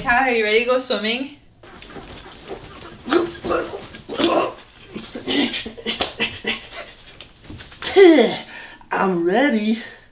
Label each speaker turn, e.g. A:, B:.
A: Tyler, are you ready to go swimming?
B: I'm ready.